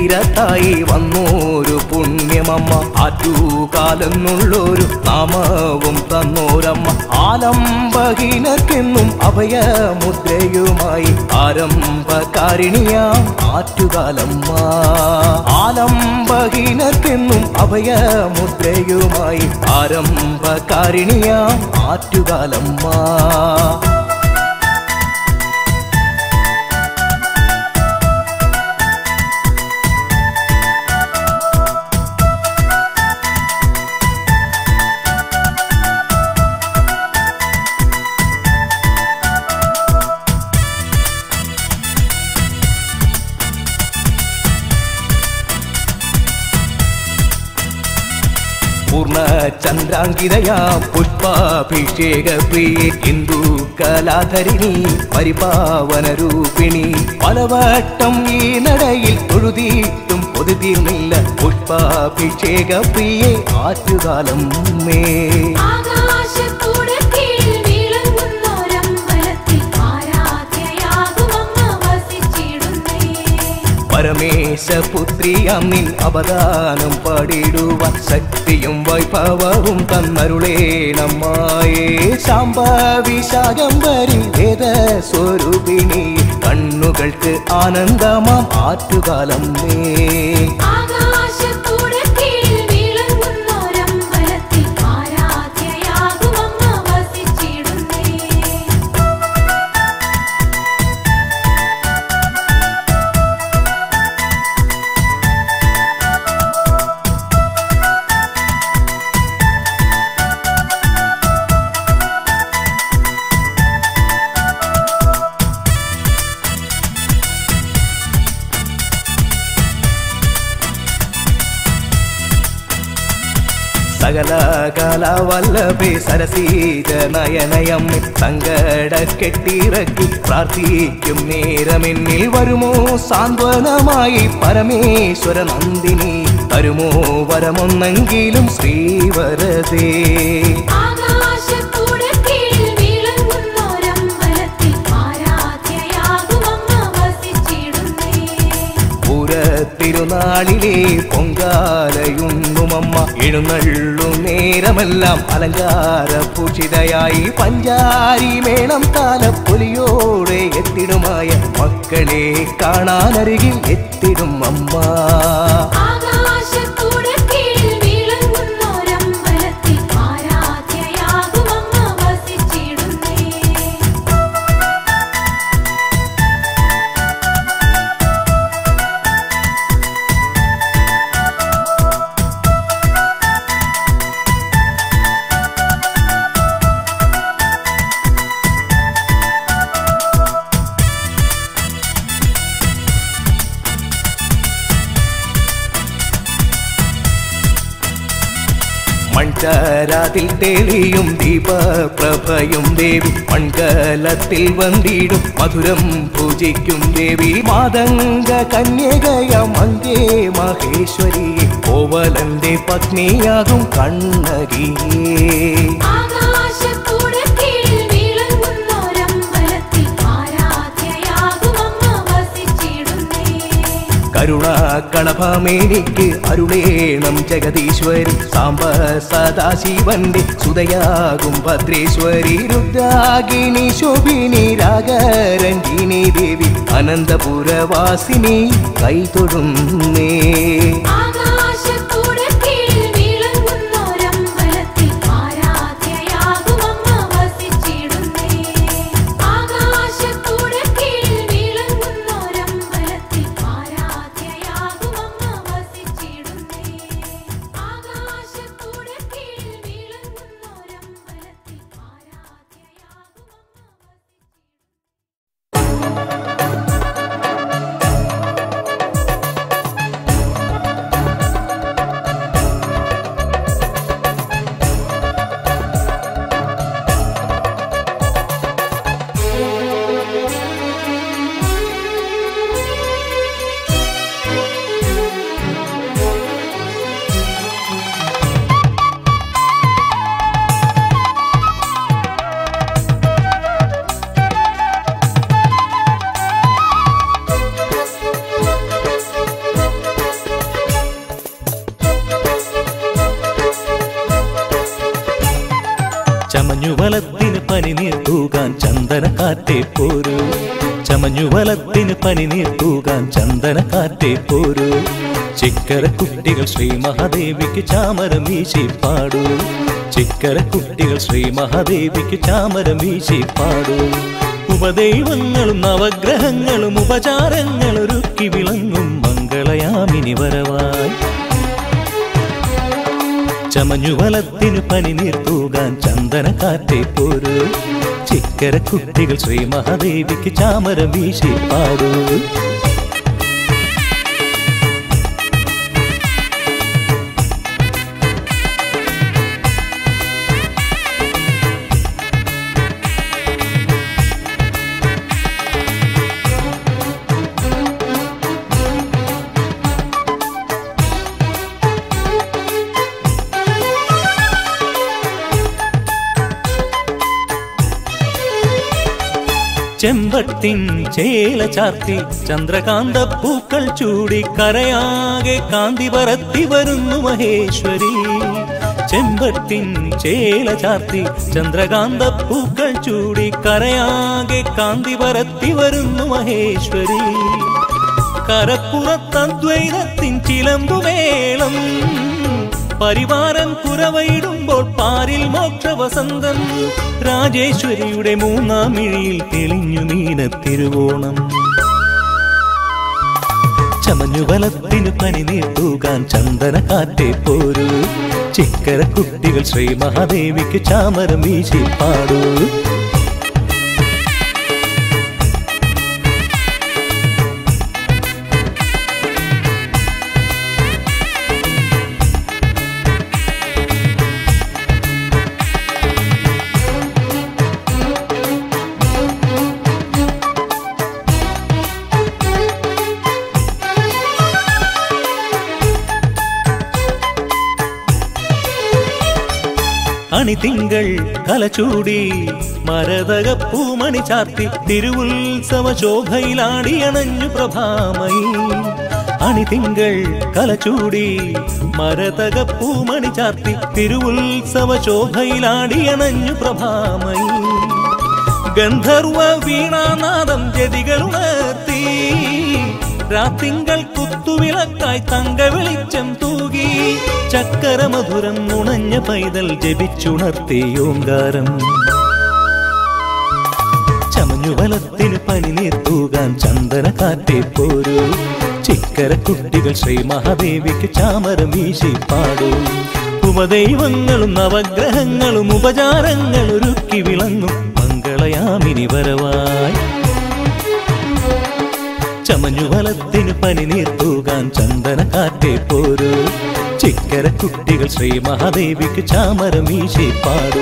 തീരത്തായി വന്നോരു പുണ്യമമ്മ, ആറ്റുകാലെന്നുള്ളൊരു നാമവും തന്നോരമ്മ. ആലംബഹീനർക്കെന്നും അഭയമുദ്രയുമായി ആരംഭകാരിണിയാം ആറ്റുകാലമ്മ. ആലംബഹീനർക്കെന്നും അഭയമുദ്രയുമായി ആരംഭകാരിണിയാം ആറ്റുകാലമ്മ. പൂർണ്ണചന്ദ്രാങ്കിതയാ പുഷ്പാഭിഷേക പ്രിയേ ഹിന്ദു കലാധരിണി പരിപാവനരൂപിണി. പലവട്ടം ഈ നടയിൽ തൊഴുതിയിട്ടും പൊതുതീർന്നില്ല പുഷ്പാഭിഷേക പ്രിയേ ആറ്റുകാലമ്മേ. പരമേശപുത്രിയാം നിൻ അവദാനം പാടിടുവാൻ ശക്തിയും വൈഭവവും തന്നരുളേണമ്മായേ. ശാംഭവി ശാകംബരി വേദസ്വരൂപിണി കണ്ണുകൾക്ക് ആനന്ദമാം ആറ്റുകാലമ്മേ. സകല കലാവല്ലഭേ സരസീജ നയനയമ്മേ. സങ്കട കെട്ടിറക്കി പ്രാർത്ഥിക്കും നേരമെന്നിൽ വരുമോ സാന്ത്വനമായി പരമേശ്വര നന്ദിനി. തരുമോ വരമൊന്നെങ്കിലും ശ്രീവരദേ. തിരുനാളിലെ പൊങ്കാലയുണ്ണുമമ്മ എഴുന്നള്ളും നേരമെല്ലാം അലങ്കാര പൂഷിതയായി പഞ്ചാരി മേളം താലപ്പൊലിയോടെ എത്തിടുമായ മക്കളെ കാണാനരികിൽ എത്തിടും അമ്മ. മൺചരാതിൽ തെളിയും ദീപപ്രഭയും ദേവി മൺകലത്തിൽ വന്നിടും മധുരം പൂജിക്കും ദേവി. മാതംഗ കന്യകയാം അങ്കേ മഹേശ്വരി കോവലന്റെ പത്നിയാകും കണ്ണകിയേ. കരുണാകളഭമേനിക്ക് അരുളേണം ജഗദീശ്വരി. സാംബ സദാശിവന്റെ സുതയാകും ഭദ്രേശ്വരി. രുദ്രാഗിനി ശോഭിനി രാഗരഞ്ജിനി ദേവി അനന്തപുരവാസിനി കൈതൊഴുന്നേ. കാറ്റേ പോരൂ, ചമഞ്ഞുവലത്തിന് പനിനീർ തൂകാൻ ചന്ദനക്കാറ്റേ പോരൂ. ചിക്കര കുട്ടികൾ ശ്രീ മഹാദേവിക്ക് ചാമരം വീശി പാടൂ, ചിക്കര കുട്ടികൾ ശ്രീ മഹാദേവിക്ക് ചാമരം വീശി പാടൂ. ഉപദൈവങ്ങളും നവഗ്രഹങ്ങളും ഉപചാരങ്ങൾ ഒരുക്കി വിളങ്ങും മംഗളയാമിനി വരവായി. ചമഞ്ഞുവലത്തിന് പനിനീർ തൂകാൻ ചന്ദനക്കാറ്റേ പോരൂ, ചിക്കര കുട്ടികൾ ശ്രീ മഹാദേവിക്ക് ചാമരം വീശി പാടൂ. ചെമ്പട്ടിൻ ചേല ചാർത്തി ചന്ദ്രകാന്ത പൂക്കൾ ചൂടി കരയാകെ കാന്തി പരത്തി വരുന്നു മഹേശ്വരി. ചെമ്പട്ടിൻ ചേല ചാർത്തി ചന്ദ്രകാന്ത പൂക്കൾ ചൂടി കരയാകെ കാന്തി പരത്തി വരുന്നു മഹേശ്വരി. കരപ്പുറത്തദ്വൈതത്തിൻ ചിലമ്പുമേളം പരിവാരൻ കുരവയിടുമ്പോൾ പാരിൽ മോക്ഷവസന്തം. രാജേശ്വരിയുടെ മൂന്നാം മിഴിയിൽ തെളിഞ്ഞു നീനത്തിരുവോണം. ചമഞ്ഞുവലത്തിന് പനിനീർ തൂകാൻ ചന്ദനക്കാറ്റേ പോരൂ, ചിക്കര കുട്ടികൾ ശ്രീ മഹാദേവിക്ക് ചാമരം വീശി പാടൂ. അണിതിങ്കൾ കലചൂടി മരതക പൂമണി ചാർത്തി തിരുവുത്സവ ശോഭയിലാടി അണഞ്ഞു പ്രഭാമയി. അണിതിങ്കൾ കലചൂടി മരതക പൂമണി ചാർത്തി തിരുവുത്സവ ശോഭയിലാടി അണഞ്ഞു പ്രഭാമയി. ഗന്ധർവ വീണാനാദം ജതികളുണർത്തി രാത്തിങ്കൾ കുത്തുവിളക്കായി തങ്ക വെളിച്ചം തൂകി. ചക്കരമധുരം നുണഞ്ഞ പൈതൽ ജപിച്ചുണർത്തി ഓങ്കാരം. ചമഞ്ഞുവലത്തിന് പനിനീർ തൂകാൻ ചന്ദനക്കാറ്റേ പോരൂ, ചിക്കര കുട്ടികൾ ശ്രീ മഹാദേവിക്ക് ചാമരം വീശി പാടൂ. ഉപദൈവങ്ങളും നവഗ്രഹങ്ങളും ഉപചാരങ്ങൾ ഒരുക്കി വിളങ്ങും മംഗളയാമിനി വരവായി. ചമഞ്ഞുവലത്തിന് പനിനീർ തൂകാൻ ചന്ദനക്കാറ്റേ പോരൂ, ചിക്കര കുട്ടികൾ ശ്രീ മഹാദേവിക്ക് ചാമരം വീശി പാടൂ.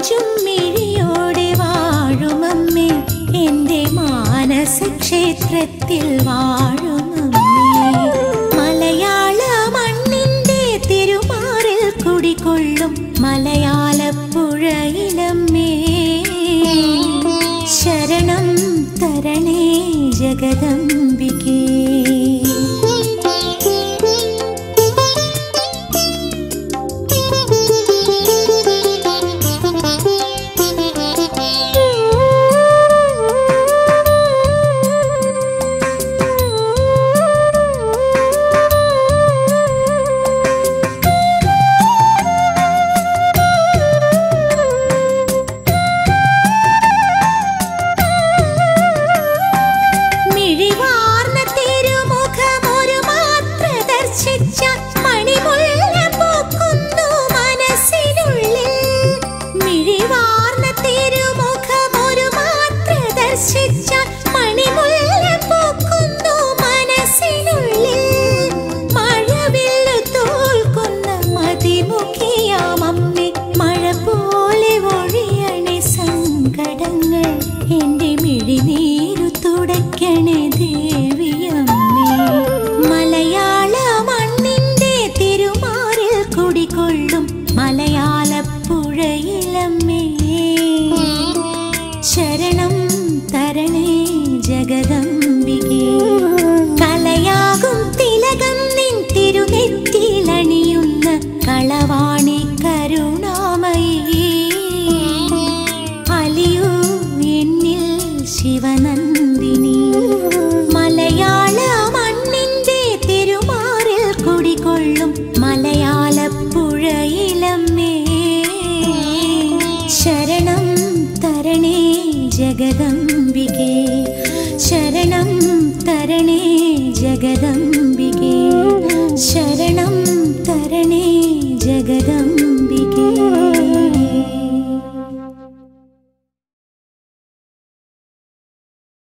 അഞ്ചും മിഴിയോടെ വാഴുമമ്മേ, എന്റെ മാനസക്ഷേത്രത്തിൽ വാഴുമമ്മേ. മലയാള മണ്ണിന്റെ തിരുമാറിൽ കുടികൊള്ളും മലയാളപ്പുഴയിലമ്മേ, ശരണം തരണേ ജഗദംബികേ. മലയാള മണ്ണിന്റെ തിരുമാറിൽ കുടികൊള്ളും മലയാള